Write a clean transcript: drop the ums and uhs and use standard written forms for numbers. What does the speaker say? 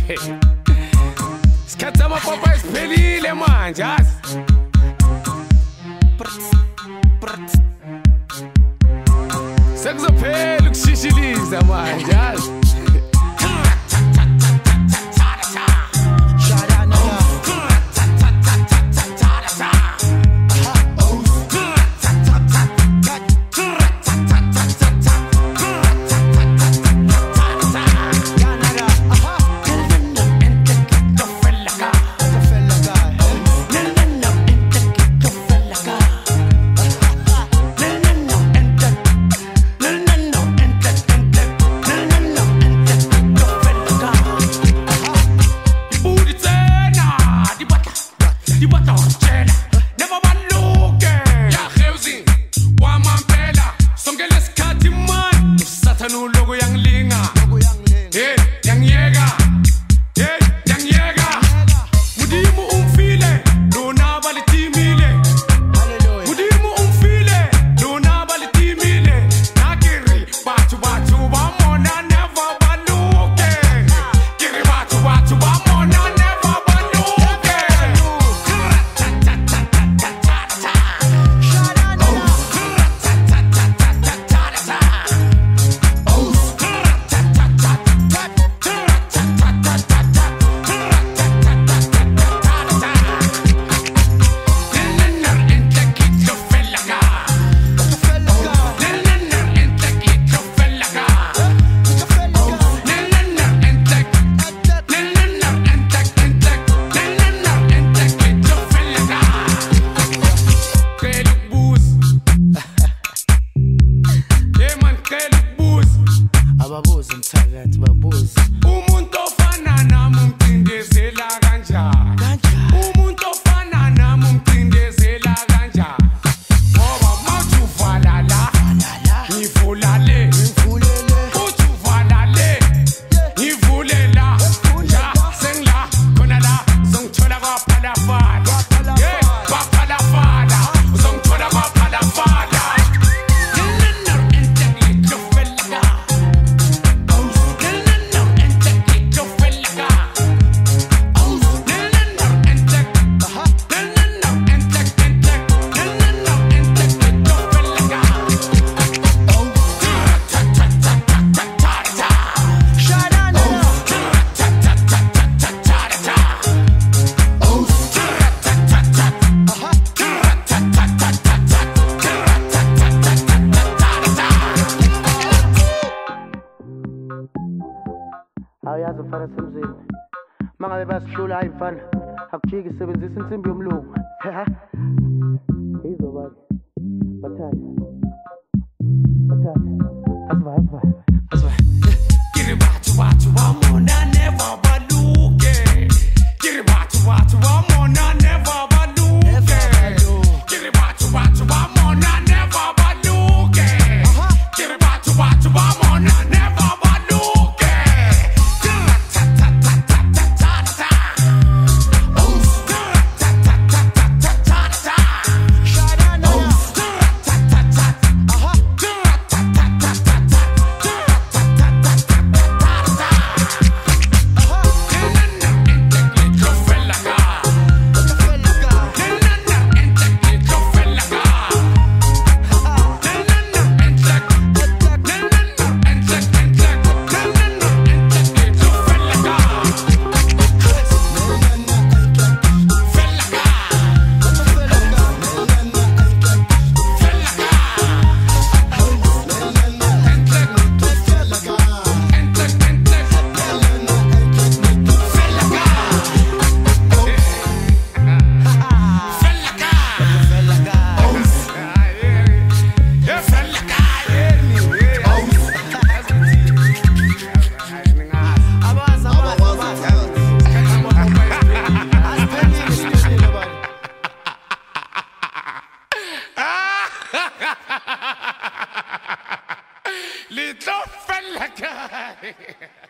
Isikhathi samapapa esiphelile manje yazi. Sekuzophela ukushishiliza manje yazi. Ababuze mthakathi babuze umuntu ofana nami umcindezela kanjani umuntu ofana nami umcindezela kanjani ngoba manje uvala la ngivula le uthi uvala le ngivule la ja sengila khona la uzongithola kwaphalafala kwaphalafala uzongithola kwaphalafala. Awuyazi mfana semzini mangabe basihlula hayi mfana akujiki sebenzisa insimbi yomlungu izobani bathathe asiva Kiri bathu bamona never baluke Kiri bathu bamona never baluke Kiri bathu bamona never baluke Kiri bathu bamona never baluke. Little fella guy.